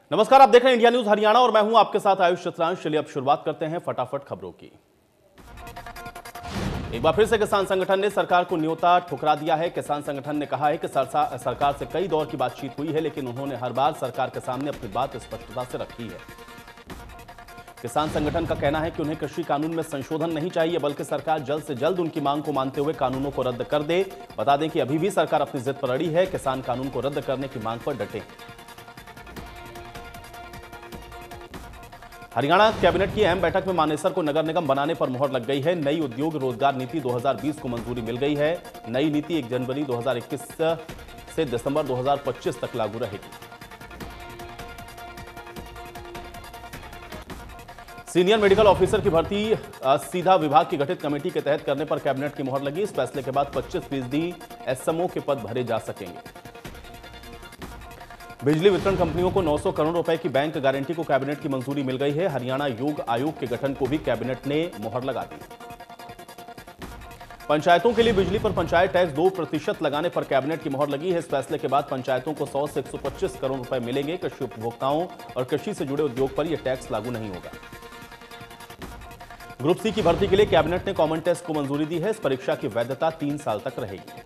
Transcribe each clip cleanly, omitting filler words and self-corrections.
नमस्कार, आप देख रहे हैं इंडिया न्यूज हरियाणा और मैं हूं आपके साथ आयुष चतुरांश। चलिए अब शुरुआत करते हैं फटाफट खबरों की। एक बार फिर से किसान संगठन ने सरकार को न्योता ठुकरा दिया है। किसान संगठन ने कहा है कि सरकार से कई दौर की बातचीत हुई है, लेकिन उन्होंने हर बार सरकार के सामने अपनी बात स्पष्टता से रखी है। किसान संगठन का कहना है कि उन्हें कृषि कानून में संशोधन नहीं चाहिए, बल्कि सरकार जल्द से जल्द उनकी मांग को मानते हुए कानूनों को रद्द कर दे। बता दें कि अभी भी सरकार अपनी जिद पर अड़ी है, किसान कानून को रद्द करने की मांग पर डटे। हरियाणा कैबिनेट की अहम बैठक में मानेसर को नगर निगम बनाने पर मुहर लग गई है। नई उद्योग रोजगार नीति 2020 को मंजूरी मिल गई है। नई नीति 1 जनवरी 2021 से दिसंबर 2025 तक लागू रहेगी। सीनियर मेडिकल ऑफिसर की भर्ती सीधा विभाग की गठित कमेटी के तहत करने पर कैबिनेट की मुहर लगी। इस फैसले के बाद 25% एसएमओ के पद भरे जा सकेंगे। बिजली वितरण कंपनियों को 900 करोड़ रुपए की बैंक गारंटी को कैबिनेट की मंजूरी मिल गई है। हरियाणा योग आयोग के गठन को भी कैबिनेट ने मुहर लगा दी। पंचायतों के लिए बिजली पर पंचायत टैक्स 2% लगाने पर कैबिनेट की मुहर लगी है। इस फैसले के बाद पंचायतों को 100 से 125 करोड़ रुपए मिलेंगे। कृषि उपभोक्ताओं और कृषि से जुड़े उद्योग पर यह टैक्स लागू नहीं होगा। ग्रुप सी की भर्ती के लिए कैबिनेट ने कॉमन टेस्ट को मंजूरी दी है। इस परीक्षा की वैधता 3 साल तक रहेगी।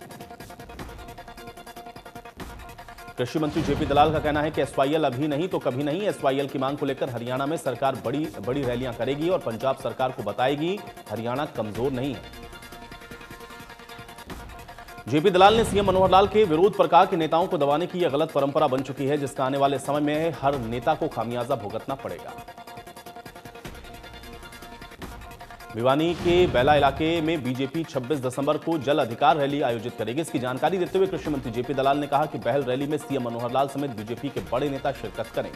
कृषि मंत्री जेपी दलाल का कहना है कि एसवाईएल अभी नहीं तो कभी नहीं। एसवाईएल की मांग को लेकर हरियाणा में सरकार बड़ी रैलियां करेगी और पंजाब सरकार को बताएगी हरियाणा कमजोर नहीं है। जेपी दलाल ने सीएम मनोहर लाल के विरोध पर कहा कि नेताओं को दबाने की यह गलत परंपरा बन चुकी है, जिसका आने वाले समय में हर नेता को खामियाजा भुगतना पड़ेगा। भिवानी के बेला इलाके में बीजेपी 26 दिसंबर को जल अधिकार रैली आयोजित करेगी। इसकी जानकारी देते हुए कृषि मंत्री जेपी दलाल ने कहा कि पहल रैली में सीएम मनोहर लाल समेत बीजेपी के बड़े नेता शिरकत करेंगे।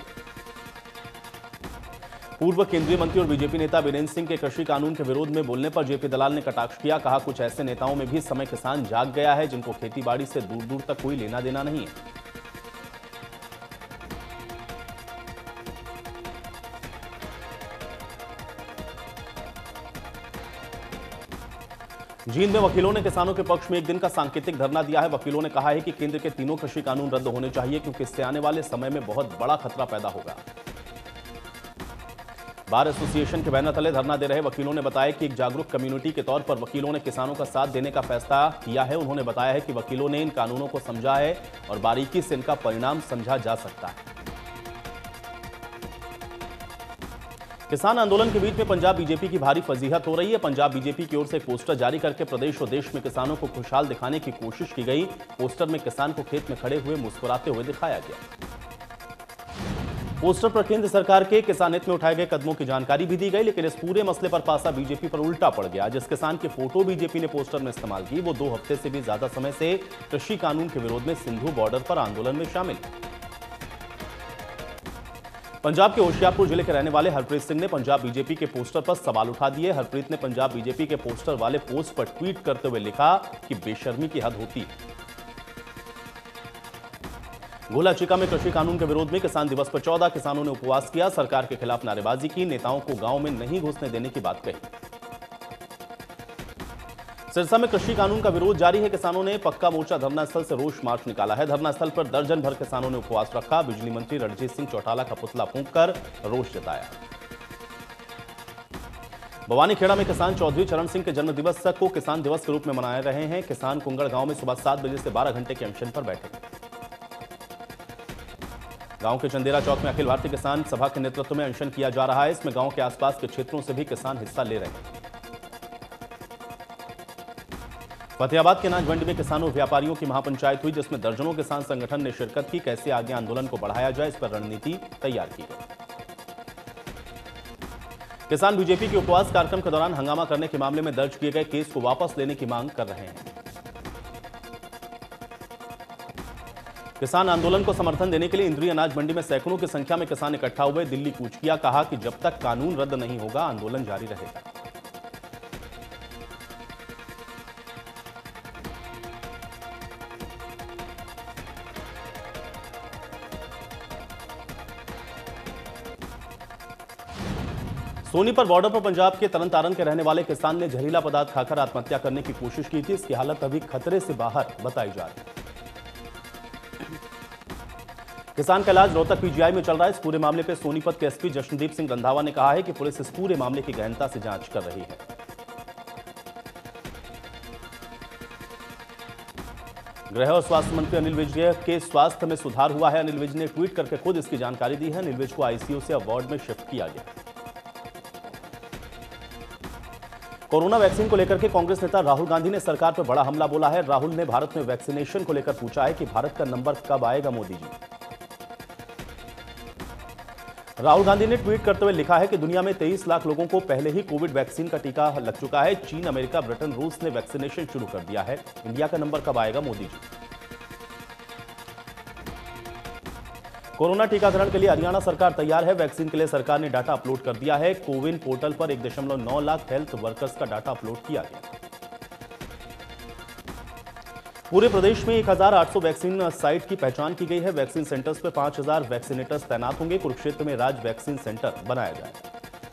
पूर्व केंद्रीय मंत्री और बीजेपी नेता वीरेंद्र सिंह के कृषि कानून के विरोध में बोलने पर जेपी दलाल ने कटाक्ष किया। कहा, कुछ ऐसे नेताओं में भी समय किसान जाग गया है जिनको खेती बाड़ी से दूर दूर तक कोई लेना देना नहीं है। जींद में वकीलों ने किसानों के पक्ष में एक दिन का सांकेतिक धरना दिया है। वकीलों ने कहा है कि केंद्र के तीनों कृषि कानून रद्द होने चाहिए, क्योंकि इससे आने वाले समय में बहुत बड़ा खतरा पैदा होगा। बार एसोसिएशन के बैनर तले धरना दे रहे वकीलों ने बताया कि एक जागरूक कम्युनिटी के तौर पर वकीलों ने किसानों का साथ देने का फैसला किया है। उन्होंने बताया है कि वकीलों ने इन कानूनों को समझा है और बारीकी से इनका परिणाम समझा जा सकता है। किसान आंदोलन के बीच में पंजाब बीजेपी की भारी फजीहत हो रही है। पंजाब बीजेपी की ओर से एक पोस्टर जारी करके प्रदेश और देश में किसानों को खुशहाल दिखाने की कोशिश की गई। पोस्टर में किसान को खेत में खड़े हुए मुस्कुराते हुए दिखाया गया। पोस्टर पर केंद्र सरकार के किसान हित में उठाए गए कदमों की जानकारी भी दी गई, लेकिन इस पूरे मसले पर पासा बीजेपी पर उल्टा पड़ गया। जिस किसान की फोटो बीजेपी ने पोस्टर में इस्तेमाल की, वो 2 हफ्ते से भी ज्यादा समय से कृषि कानून के विरोध में सिंधु बॉर्डर पर आंदोलन में शामिल। पंजाब के होशियारपुर जिले के रहने वाले हरप्रीत सिंह ने पंजाब बीजेपी के पोस्टर पर सवाल उठा दिए। हरप्रीत ने पंजाब बीजेपी के पोस्टर वाले पोस्ट पर ट्वीट करते हुए लिखा कि बेशर्मी की हद होती है। गोलाचिका में कृषि कानून के विरोध में किसान दिवस पर 14 किसानों ने उपवास किया। सरकार के खिलाफ नारेबाजी की। नेताओं को गांव में नहीं घुसने देने की बात कही। सिरसा में कृषि कानून का विरोध जारी है। किसानों ने पक्का मोर्चा धरना स्थल से रोष मार्च निकाला है। धरना स्थल पर दर्जन भर किसानों ने उपवास रखा। बिजली मंत्री रणजीत सिंह चौटाला का पुतला फूंककर रोष जताया। भवानीखेड़ा में किसान चौधरी चरण सिंह के जन्म दिवस को किसान दिवस के रूप में मनाए रहे हैं। किसान कुंगड़ गांव में सुबह 7 बजे से 12 घंटे के अनशन पर बैठे। गांव के चंदेरा चौक में अखिल भारतीय किसान सभा के नेतृत्व में अनशन किया जा रहा है। इसमें गांव के आसपास के क्षेत्रों से भी किसान हिस्सा ले रहे हैं। फतेहाबाद के अनाज मंडी में किसानों व्यापारियों की महापंचायत हुई, जिसमें दर्जनों किसान संगठन ने शिरकत की। कैसे आगे आंदोलन को बढ़ाया जाए, इस पर रणनीति तैयार की गई। किसान बीजेपी के उपवास कार्यक्रम के दौरान हंगामा करने के मामले में दर्ज किए गए केस को वापस लेने की मांग कर रहे हैं। किसान आंदोलन को समर्थन देने के लिए इंद्री अनाज मंडी में सैकड़ों की संख्या में किसान इकट्ठा हुए। दिल्ली कूच किया। कहा कि जब तक कानून रद्द नहीं होगा, आंदोलन जारी रहेगा। सोनीपत बॉर्डर पर पंजाब के तरनतारन के रहने वाले किसान ने जहरीला पदार्थ खाकर आत्महत्या करने की कोशिश की थी। इसकी हालत अभी खतरे से बाहर बताई जा रही है। किसान का इलाज रोहतक पीजीआई में चल रहा है। इस पूरे मामले पर सोनीपत के एसपी जशनदीप सिंह रंधावा ने कहा है कि पुलिस इस पूरे मामले की गहनता से जांच कर रही है। गृह और स्वास्थ्य मंत्री अनिल विज के स्वास्थ्य में सुधार हुआ है। अनिल विज ने ट्वीट करके खुद इसकी जानकारी दी है। अनिल विज को आईसीयू से वार्ड में शिफ्ट किया गया। कोरोना वैक्सीन को लेकर के कांग्रेस नेता राहुल गांधी ने सरकार पर बड़ा हमला बोला है। राहुल ने भारत में वैक्सीनेशन को लेकर पूछा है कि भारत का नंबर कब आएगा मोदी जी। राहुल गांधी ने ट्वीट करते हुए लिखा है कि दुनिया में 23 लाख लोगों को पहले ही कोविड वैक्सीन का टीका लग चुका है। चीन, अमेरिका, ब्रिटेन, रूस ने वैक्सीनेशन शुरू कर दिया है। इंडिया का नंबर कब आएगा मोदी जी। कोरोना टीकाकरण के लिए हरियाणा सरकार तैयार है। वैक्सीन के लिए सरकार ने डाटा अपलोड कर दिया है। कोविन पोर्टल पर 1.9 लाख हेल्थ वर्कर्स का डाटा अपलोड किया गया। पूरे प्रदेश में 1800 वैक्सीन साइट की पहचान की गई है। वैक्सीन सेंटर्स पर 5000 वैक्सीनेटर्स तैनात होंगे। कुरुक्षेत्र में राज वैक्सीन सेंटर बनाया जाएगा।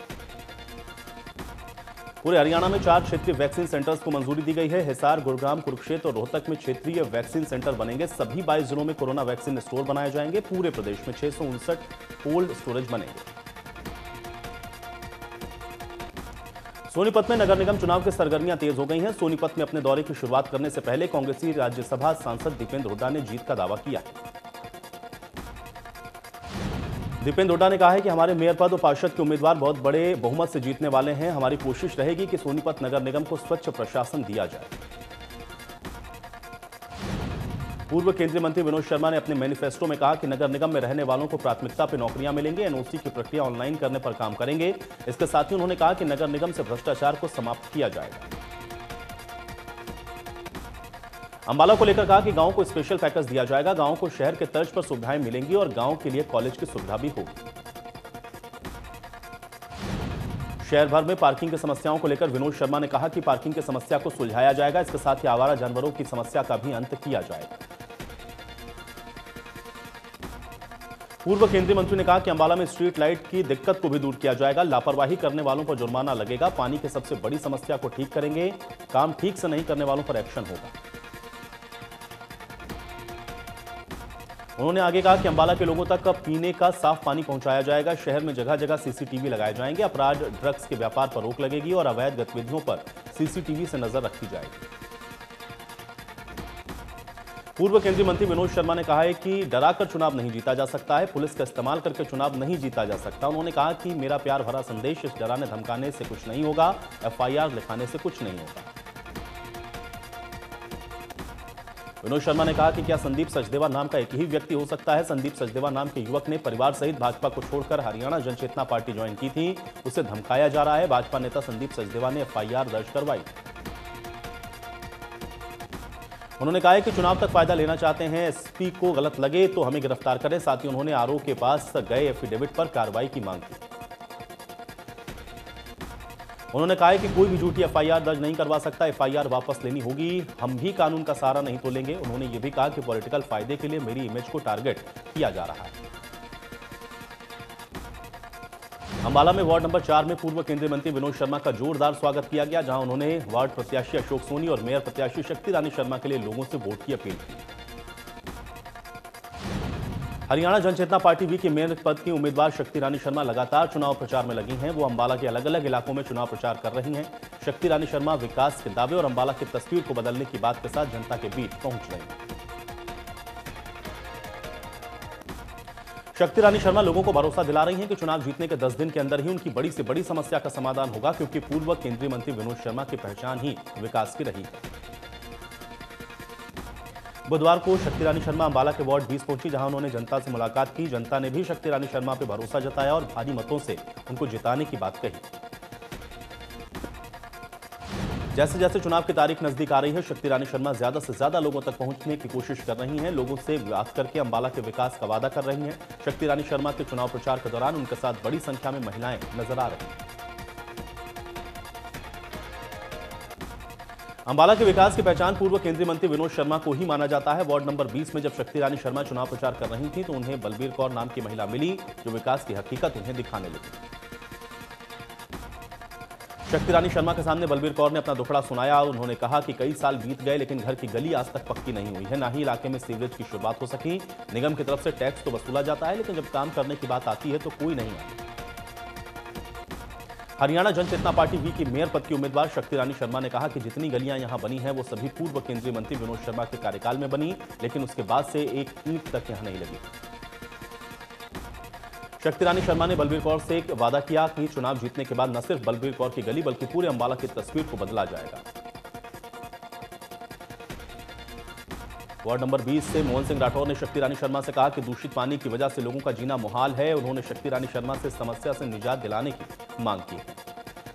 पूरे हरियाणा में 4 क्षेत्रीय वैक्सीन सेंटर्स को मंजूरी दी गई है। हिसार, गुरुग्राम, कुरुक्षेत्र और रोहतक में क्षेत्रीय वैक्सीन सेंटर बनेंगे। सभी 22 जिलों में कोरोना वैक्सीन स्टोर बनाए जाएंगे। पूरे प्रदेश में 659 कोल्ड स्टोरेज बनेंगे। सोनीपत में नगर निगम चुनाव की सरगर्मियां तेज हो गई हैं। सोनीपत में अपने दौरे की शुरुआत करने से पहले कांग्रेसी राज्यसभा सांसद दीपेंद्र हुड्डा ने जीत का दावा किया है। दीपेंद्र हुड्डा ने कहा है कि हमारे मेयर पद और पार्षद के उम्मीदवार बहुत बड़े बहुमत से जीतने वाले हैं। हमारी कोशिश रहेगी कि सोनीपत नगर निगम को स्वच्छ प्रशासन दिया जाए। पूर्व केंद्रीय मंत्री विनोद शर्मा ने अपने मैनिफेस्टो में कहा कि नगर निगम में रहने वालों को प्राथमिकता पर नौकरियां मिलेंगी। एनओसी की प्रक्रिया ऑनलाइन करने पर काम करेंगे। इसके साथ ही उन्होंने कहा कि नगर निगम से भ्रष्टाचार को समाप्त किया जाएगा। अंबाला को लेकर कहा कि गांव को स्पेशल पैकेज दिया जाएगा। गांव को शहर के तर्ज पर सुविधाएं मिलेंगी और गांव के लिए कॉलेज की सुविधा भी होगी। शहर भर में पार्किंग की समस्याओं को लेकर विनोद शर्मा ने कहा कि पार्किंग की समस्या को सुलझाया जाएगा। इसके साथ ही आवारा जानवरों की समस्या का भी अंत किया जाएगा। पूर्व केंद्रीय मंत्री ने कहा कि अंबाला में स्ट्रीट लाइट की दिक्कत को भी दूर किया जाएगा। लापरवाही करने वालों पर जुर्माना लगेगा। पानी की सबसे बड़ी समस्या को ठीक करेंगे। काम ठीक से नहीं करने वालों पर एक्शन होगा। उन्होंने आगे कहा कि अंबाला के लोगों तक पीने का साफ पानी पहुंचाया जाएगा। शहर में जगह जगह सीसीटीवी लगाए जाएंगे। अपराध, ड्रग्स के व्यापार पर रोक लगेगी और अवैध गतिविधियों पर सीसीटीवी से नजर रखी जाएगी। पूर्व केंद्रीय मंत्री विनोद शर्मा ने कहा है कि डराकर चुनाव नहीं जीता जा सकता है। पुलिस का इस्तेमाल करके चुनाव नहीं जीता जा सकता। उन्होंने कहा कि मेरा प्यार भरा संदेश इस डराने धमकाने से कुछ नहीं होगा। एफआईआर लिखाने से कुछ नहीं होगा। विनोद शर्मा ने कहा कि क्या संदीप सचदेवा नाम का एक ही व्यक्ति हो सकता है। संदीप सचदेवा नाम के युवक ने परिवार सहित भाजपा को छोड़कर हरियाणा जनचेतना पार्टी ज्वाइन की थी। उसे धमकाया जा रहा है। भाजपा नेता संदीप सचदेवा ने एफआईआर दर्ज करवाई। उन्होंने कहा है कि चुनाव तक फायदा लेना चाहते हैं। एसपी को गलत लगे तो हमें गिरफ्तार करें। साथ ही उन्होंने आरओ के पास गए एफिडेविट पर कार्रवाई की मांग की। उन्होंने कहा है कि कोई भी झूठी एफआईआर दर्ज नहीं करवा सकता। एफआईआर वापस लेनी होगी। हम भी कानून का सहारा नहीं तोलेंगे। उन्होंने यह भी कहा कि पॉलिटिकल फायदे के लिए मेरी इमेज को टारगेट किया जा रहा है। अंबाला में वार्ड नंबर 4 में पूर्व केंद्रीय मंत्री विनोद शर्मा का जोरदार स्वागत किया गया, जहां उन्होंने वार्ड प्रत्याशी अशोक सोनी और मेयर प्रत्याशी शक्ति रानी शर्मा के लिए लोगों से वोट की अपील की। हरियाणा जनचेतना पार्टी भी के मेयर पद की उम्मीदवार शक्ति रानी शर्मा लगातार चुनाव प्रचार में लगी हैं। वो अंबाला के अलग अलग इलाकों में चुनाव प्रचार कर रही हैं। शक्ति रानी शर्मा विकास के दावे और अंबाला की तस्वीर को बदलने की बात के साथ जनता के बीच पहुंच रही हैं। शक्ति रानी शर्मा लोगों को भरोसा दिला रही हैं कि चुनाव जीतने के 10 दिन के अंदर ही उनकी बड़ी से बड़ी समस्या का समाधान होगा, क्योंकि पूर्व केंद्रीय मंत्री विनोद शर्मा की पहचान ही विकास की रही है। बुधवार को शक्ति रानी शर्मा अंबाला के वार्ड 20 पहुंची, जहां उन्होंने जनता से मुलाकात की। जनता ने भी शक्ति रानी शर्मा पर भरोसा जताया और भारी मतों से उनको जिताने की बात कही। जैसे जैसे चुनाव की तारीख नजदीक आ रही है, शक्ति रानी शर्मा ज्यादा से ज्यादा लोगों तक पहुंचने की कोशिश कर रही हैं। लोगों से बात करके अंबाला के विकास का वादा कर रही हैं। शक्ति रानी शर्मा के चुनाव प्रचार के दौरान उनके साथ बड़ी संख्या में महिलाएं नजर आ रही हैं। अंबाला के विकास की पहचान पूर्व केंद्रीय मंत्री विनोद शर्मा को ही माना जाता है। वार्ड नंबर 20 में जब शक्ति रानी शर्मा चुनाव प्रचार कर रही थी तो उन्हें बलबीर कौर नाम की महिला मिली, जो विकास की हकीकत उन्हें दिखाने लगी। शक्ति रानी शर्मा के सामने बलबीर कौर ने अपना दुखड़ा सुनाया। उन्होंने कहा कि कई साल बीत गए लेकिन घर की गली आज तक पक्की नहीं हुई है, ना ही इलाके में सीवरेज की शुरुआत हो सकी। निगम की तरफ से टैक्स तो वसूला जाता है लेकिन जब काम करने की बात आती है तो कोई नहीं आता। हरियाणा जनचेतना पार्टी वी की मेयर पद की उम्मीदवार शक्ति रानी शर्मा ने कहा कि जितनी गलियां यहां बनी हैं वो सभी पूर्व केंद्रीय मंत्री विनोद शर्मा के कार्यकाल में बनी, लेकिन उसके बाद से एक ईंट तक यहां नहीं लगी। शक्ति रानी शर्मा ने बलबीर कौर से एक वादा किया कि चुनाव जीतने के बाद न सिर्फ बलबीर कौर की गली बल्कि पूरे अंबाला की तस्वीर को बदला जाएगा। वार्ड नंबर 20 से मोहन सिंह राठौर ने शक्ति रानी शर्मा से कहा कि दूषित पानी की वजह से लोगों का जीना मुहाल है। उन्होंने शक्ति रानी शर्मा से समस्या से निजात दिलाने की मांग की है।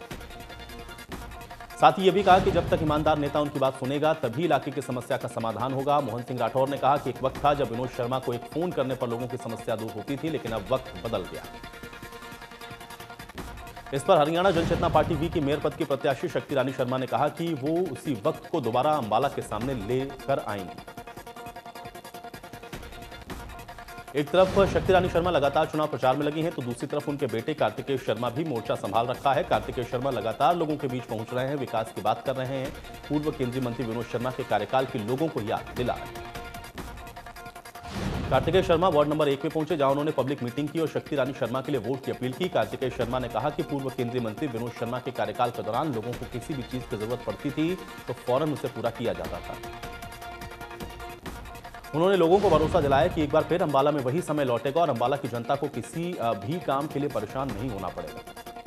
साथ ही यह भी कहा कि जब तक ईमानदार नेता उनकी बात सुनेगा तभी इलाके की समस्या का समाधान होगा। मोहन सिंह राठौर ने कहा कि एक वक्त था जब विनोद शर्मा को एक फोन करने पर लोगों की समस्या दूर होती थी, लेकिन अब वक्त बदल गया। इस पर हरियाणा जनचेतना पार्टी वी की मेयर पद की प्रत्याशी शक्ति रानी शर्मा ने कहा कि वो उसी वक्त को दोबारा अंबाला के सामने लेकर आएंगी। एक तरफ शक्ति रानी शर्मा लगातार चुनाव प्रचार में लगी हैं तो दूसरी तरफ उनके बेटे कार्तिकेय शर्मा भी मोर्चा संभाल रखा है। कार्तिकेय शर्मा लगातार लोगों के बीच पहुंच रहे हैं, विकास की बात कर रहे हैं, पूर्व केंद्रीय मंत्री विनोद शर्मा के कार्यकाल की लोगों को याद दिला रहे हैं। कार्तिकेय शर्मा वार्ड नंबर 1 में पहुंचे जहां उन्होंने पब्लिक मीटिंग की और शक्ति रानी शर्मा के लिए वोट की अपील की। कार्तिकेय शर्मा ने कहा कि पूर्व केंद्रीय मंत्री विनोद शर्मा के कार्यकाल के दौरान लोगों को किसी भी चीज की जरूरत पड़ती थी तो फौरन उसे पूरा किया जाता था। उन्होंने लोगों को भरोसा दिलाया कि एक बार फिर अंबाला में वही समय लौटेगा और अंबाला की जनता को किसी भी काम के लिए परेशान नहीं होना पड़ेगा।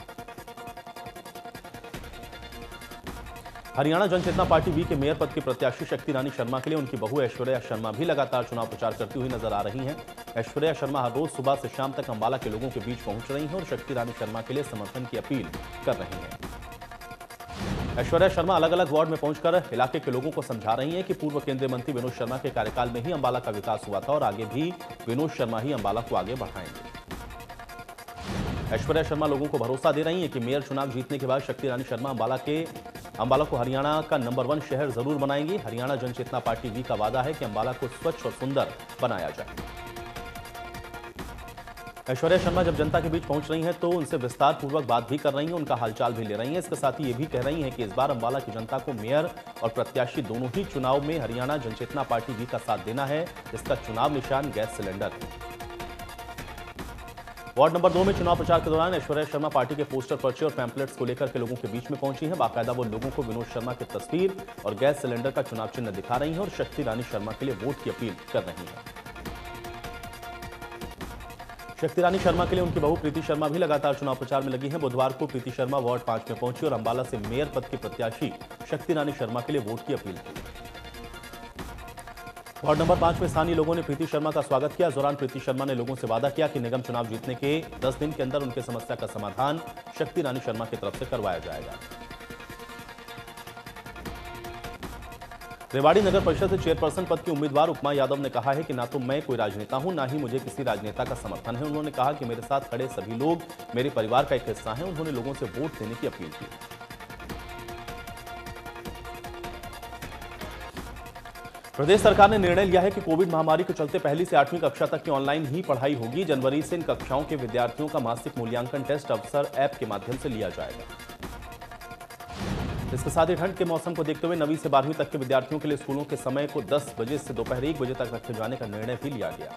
हरियाणा जनचेतना पार्टी वी के मेयर पद की प्रत्याशी शक्ति रानी शर्मा के लिए उनकी बहू ऐश्वर्या शर्मा भी लगातार चुनाव प्रचार करती हुई नजर आ रही हैं। ऐश्वर्या शर्मा हर रोज सुबह से शाम तक अंबाला के लोगों के बीच पहुंच रही हैं और शक्ति रानी शर्मा के लिए समर्थन की अपील कर रही हैं। ऐश्वर्या शर्मा अलग अलग वार्ड में पहुंचकर इलाके के लोगों को समझा रही हैं कि पूर्व केंद्रीय मंत्री विनोद शर्मा के कार्यकाल में ही अंबाला का विकास हुआ था और आगे भी विनोद शर्मा ही अंबाला को आगे बढ़ाएंगे। ऐश्वर्या शर्मा लोगों को भरोसा दे रही हैं कि मेयर चुनाव जीतने के बाद शक्ति रानी शर्मा अंबाला को हरियाणा का नंबर 1 शहर जरूर बनाएंगी। हरियाणा जनचेतना पार्टी वी का वादा है कि अंबाला को स्वच्छ और सुंदर बनाया जाए। ऐश्वर्या शर्मा जब जनता के बीच पहुंच रही हैं तो उनसे विस्तार पूर्वक बात भी कर रही हैं, उनका हालचाल भी ले रही हैं। इसके साथ ही ये भी कह रही हैं कि इस बार अंबाला की जनता को मेयर और प्रत्याशी दोनों ही चुनाव में हरियाणा जनचेतना पार्टी वी का साथ देना है। इसका चुनाव निशान गैस सिलेंडर है। वार्ड नंबर 2 में चुनाव प्रचार के दौरान ऐश्वर्या शर्मा पार्टी के पोस्टर, पर्चे और पैम्पलेट्स को लेकर के लोगों के बीच में पहुंची हैं। बाकायदा वो लोगों को विनोद शर्मा की तस्वीर और गैस सिलेंडर का चुनाव चिन्ह दिखा रही हैं और शक्ति रानी शर्मा के लिए वोट की अपील कर रही हैं। शक्ति रानी शर्मा के लिए उनकी बहू प्रीति शर्मा भी लगातार चुनाव प्रचार में लगी हैं। बुधवार को प्रीति शर्मा वार्ड 5 में पहुंची और अंबाला से मेयर पद की प्रत्याशी शक्ति रानी शर्मा के लिए वोट की अपील की। वार्ड नंबर 5 में स्थानीय लोगों ने प्रीति शर्मा का स्वागत किया। इस दौरान प्रीति शर्मा ने लोगों से वादा किया कि निगम चुनाव जीतने के 10 दिन के अंदर उनके समस्या का समाधान शक्ति रानी शर्मा की तरफ से करवाया जाएगा। रेवाड़ी नगर परिषद से चेयरपर्सन पद की उम्मीदवार उपमा यादव ने कहा है कि ना तो मैं कोई राजनेता हूं, ना ही मुझे किसी राजनेता का समर्थन है। उन्होंने कहा कि मेरे साथ खड़े सभी लोग मेरे परिवार का एक हिस्सा हैं। उन्होंने लोगों से वोट देने की अपील की। प्रदेश सरकार ने निर्णय लिया है कि कोविड महामारी के चलते पहली से 8वीं कक्षा तक की ऑनलाइन ही पढ़ाई होगी। जनवरी से इन कक्षाओं के विद्यार्थियों का मासिक मूल्यांकन टेस्ट अवसर ऐप के माध्यम से लिया जाएगा। इसके साथ ही ठंड के मौसम को देखते हुए 9वीं से 12वीं तक के विद्यार्थियों के लिए स्कूलों के समय को 10 बजे से दोपहर 1 बजे तक रखे जाने का निर्णय भी लिया गया।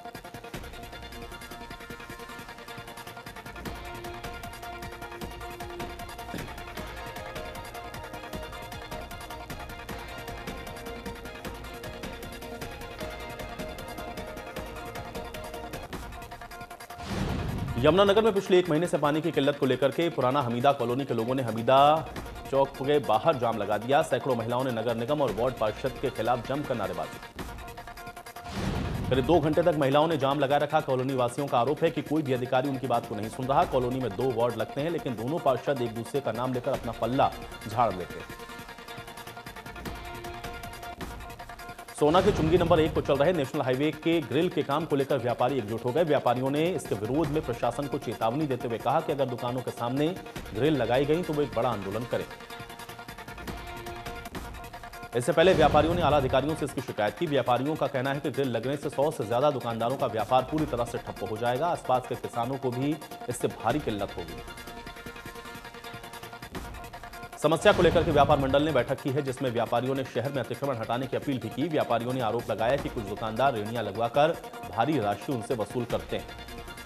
यमुनानगर में पिछले 1 महीने से पानी की किल्लत को लेकर के पुराना हमीदा कॉलोनी के लोगों ने हमीदा चौक के बाहर जाम लगा दिया। सैकड़ों महिलाओं ने नगर निगम और वार्ड पार्षद के खिलाफ जमकर नारेबाजी की। करीब 2 घंटे तक महिलाओं ने जाम लगा रखा। कॉलोनी वासियों का आरोप है कि कोई भी अधिकारी उनकी बात को नहीं सुन रहा। कॉलोनी में 2 वार्ड लगते हैं लेकिन दोनों पार्षद एक दूसरे का नाम लेकर अपना पल्ला झाड़ लेते हैं। सोना के चुंगी नंबर 1 पर चल रहे नेशनल हाईवे के ग्रिल के काम को लेकर व्यापारी एकजुट हो गए। व्यापारियों ने इसके विरोध में प्रशासन को चेतावनी देते हुए कहा कि अगर दुकानों के सामने ग्रिल लगाई गई तो वो एक बड़ा आंदोलन करें। इससे पहले व्यापारियों ने आला अधिकारियों से इसकी शिकायत की। व्यापारियों का कहना है कि ग्रिल लगने से 100 से ज्यादा दुकानदारों का व्यापार पूरी तरह से ठप्प हो जाएगा। आसपास के किसानों को भी इससे भारी किल्लत होगी। समस्या को लेकर के व्यापार मंडल ने बैठक की है, जिसमें व्यापारियों ने शहर में अतिक्रमण हटाने की अपील भी की। व्यापारियों ने आरोप लगाया कि कुछ दुकानदार रेहड़ियां लगवाकर भारी राशि उनसे वसूल करते हैं।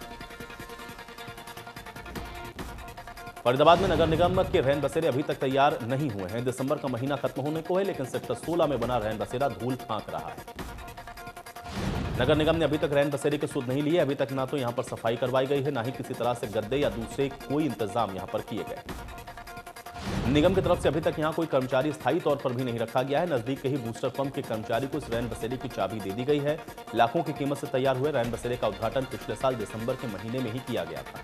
फरीदाबाद में नगर निगम के रैन बसेरे अभी तक तैयार नहीं हुए हैं। दिसंबर का महीना खत्म होने को है, लेकिन सेक्टर 16 में बना रैन बसेरा धूल फांक रहा है। नगर निगम ने अभी तक रैन बसेरे के सुध नहीं लिए। अभी तक ना तो यहां पर सफाई करवाई गई है, ना ही किसी तरह से गद्दे या दूसरे कोई इंतजाम यहां पर किए गए। निगम की तरफ से अभी तक यहां कोई कर्मचारी स्थायी तौर पर भी नहीं रखा गया है। नजदीक के ही बूस्टर पंप के कर्मचारी को इस रैन बसेरे की चाबी दे दी गई है। लाखों की कीमत से तैयार हुए रैन बसेरे का उद्घाटन पिछले साल दिसंबर के महीने में ही किया गया था।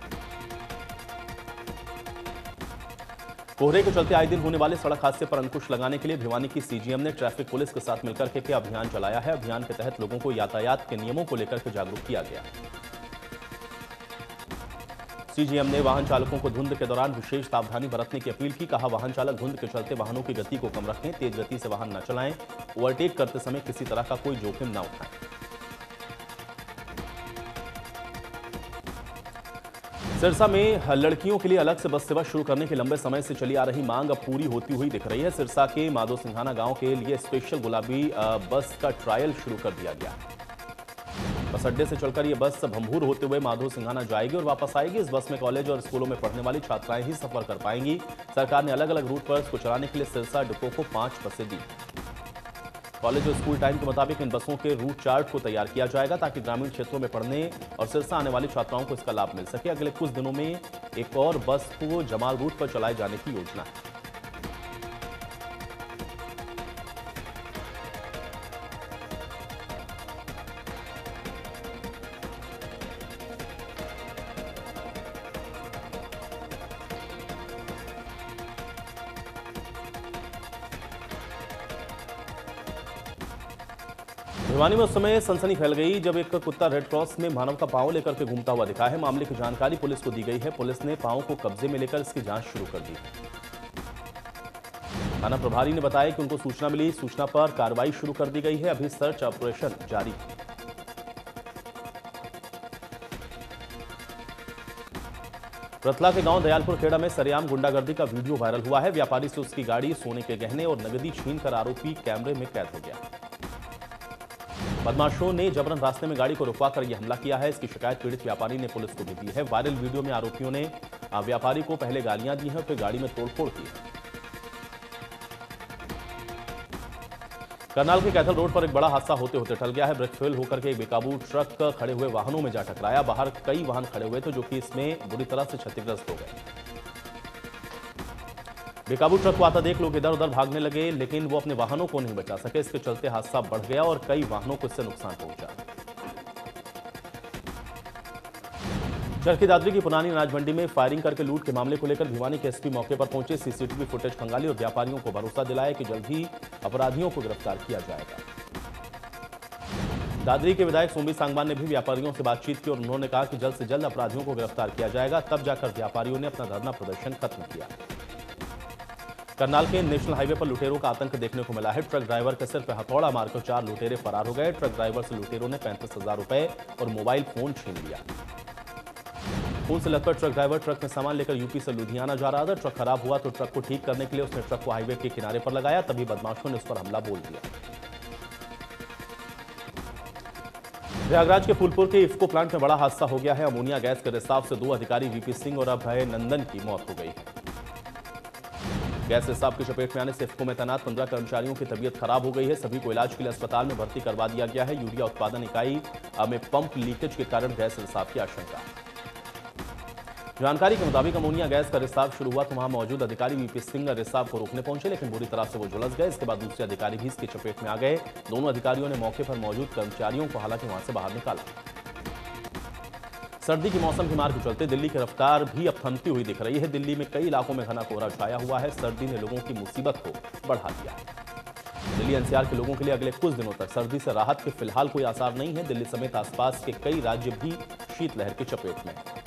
कोहरे के चलते आए दिन होने वाले सड़क हादसे पर अंकुश लगाने के लिए भिवानी की सीजीएम ने ट्रैफिक पुलिस के साथ मिलकर के अभियान चलाया है। अभियान के तहत लोगों को यातायात के नियमों को लेकर के जागरूक किया गया। सीजीएम ने वाहन चालकों को धुंध के दौरान विशेष सावधानी बरतने की अपील की। कहा, वाहन चालक धुंध के चलते वाहनों की गति को कम रखें, तेज गति से वाहन न चलाएं, ओवरटेक करते समय किसी तरह का कोई जोखिम न उठाएं। सिरसा में लड़कियों के लिए अलग से बस सेवा शुरू करने की लंबे समय से चली आ रही मांग अब पूरी होती हुई दिख रही है। सिरसा के माधो सिंघाना गांव के लिए स्पेशल गुलाबी बस का ट्रायल शुरू कर दिया गया। बस अड्डे से चलकर यह बस भंभूर होते हुए माधो सिंघाना जाएगी और वापस आएगी। इस बस में कॉलेज और स्कूलों में पढ़ने वाली छात्राएं ही सफर कर पाएंगी। सरकार ने अलग अलग रूट पर इसको चलाने के लिए सिरसा डिपो को 5 बसें दी। कॉलेज और स्कूल टाइम के मुताबिक इन बसों के रूट चार्ट को तैयार किया जाएगा, ताकि ग्रामीण क्षेत्रों में पढ़ने और सिरसा आने वाली छात्राओं को इसका लाभ मिल सके। अगले कुछ दिनों में एक और बस को जमाल रूट पर चलाए जाने की योजना है। भिवानी में उस समय सनसनी फैल गई जब एक कुत्ता रेड क्रॉस में मानव का पांव लेकर के घूमता हुआ दिखा है। मामले की जानकारी पुलिस को दी गई है। पुलिस ने पांव को कब्जे में लेकर इसकी जांच शुरू कर दी। थाना प्रभारी ने बताया कि उनको सूचना मिली, सूचना पर कार्रवाई शुरू कर दी गई है। अभी सर्च ऑपरेशन जारी है। रतला के गांव दयालपुर खेड़ा में सरेआम गुंडागर्दी का वीडियो वायरल हुआ है। व्यापारी से उसकी गाड़ी, सोने के गहने और नगदी छीनकर आरोपी कैमरे में कैद हो गया। बदमाशों ने जबरन रास्ते में गाड़ी को रुकवाकर यह हमला किया है। इसकी शिकायत पीड़ित व्यापारी ने पुलिस को भी दी है। वायरल वीडियो में आरोपियों ने व्यापारी को पहले गालियां दी हैं, फिर गाड़ी में तोड़फोड़ की है। करनाल के कैथल रोड पर एक बड़ा हादसा होते होते टल गया है। ब्रेक फेल होकर के एक बेकाबू ट्रक खड़े हुए वाहनों में जा टकराया। बाहर कई वाहन खड़े हुए थे, जो कि इसमें बुरी तरह से क्षतिग्रस्त हो गए। बेकाबू ट्रक को आता देख लोग इधर उधर भागने लगे, लेकिन वो अपने वाहनों को नहीं बचा सके। इसके चलते हादसा बढ़ गया और कई वाहनों को इससे नुकसान पहुंचा। चरखी दादरी की पुरानी अनाज मंडी में फायरिंग करके लूट के मामले को लेकर भिवानी के एसपी मौके पर पहुंचे। सीसीटीवी फुटेज खंगाली और व्यापारियों को भरोसा दिलाया कि जल्द ही अपराधियों को गिरफ्तार किया जाएगा। दादरी के विधायक सोमवी सांगवान ने भी व्यापारियों से बातचीत की और उन्होंने कहा कि जल्द से जल्द अपराधियों को गिरफ्तार किया जाएगा। तब जाकर व्यापारियों ने अपना धरना प्रदर्शन खत्म किया। करनाल के नेशनल हाईवे पर लुटेरों का आतंक देखने को मिला है। ट्रक ड्राइवर के सिर पर हथौड़ा मारकर 4 लुटेरे फरार हो गए। ट्रक ड्राइवर से लुटेरों ने 35,000 रुपए और मोबाइल फोन छीन लिया। खून से लथपथ ट्रक ड्राइवर ट्रक में सामान लेकर यूपी से लुधियाना जा रहा था। ट्रक खराब हुआ तो ट्रक को ठीक करने के लिए उसने ट्रक को हाईवे के किनारे पर लगाया। तभी बदमाशों ने उस पर हमला बोल दिया। प्रयागराज के फूलपुर के इफ्को प्लांट में बड़ा हादसा हो गया है। अमोनिया गैस के रिसाव से 2 अधिकारी वीपी सिंह और अभय नंदन की मौत हो गई है। गैस रिसाव की चपेट में आने से इफ्को में तैनात 15 कर्मचारियों की तबीयत खराब हो गई है। सभी को इलाज के लिए अस्पताल में भर्ती करवा दिया गया है। यूरिया उत्पादन इकाई में पंप लीकेज के कारण गैस रिसाव की आशंका है। जानकारी के मुताबिक अमोनिया गैस का रिसाव शुरू हुआ तो वहां मौजूद अधिकारी वीपी सिंह रिसाव को रोकने पहुंचे, लेकिन बुरी तरह से वो झुलस गए। इसके बाद दूसरे अधिकारी भी इसकी चपेट में आ गए। दोनों अधिकारियों ने मौके पर मौजूद कर्मचारियों को हालांकि वहां से बाहर निकाला। सर्दी के मौसम की मार के चलते दिल्ली की रफ्तार भी अब थमती हुई दिख रही है। दिल्ली में कई इलाकों में घना कोहरा छाया हुआ है। सर्दी ने लोगों की मुसीबत को बढ़ा दिया है। दिल्ली एनसीआर के लोगों के लिए अगले कुछ दिनों तक सर्दी से राहत के फिलहाल कोई आसार नहीं है। दिल्ली समेत आसपास के कई राज्य भी शीतलहर की चपेट में हैं।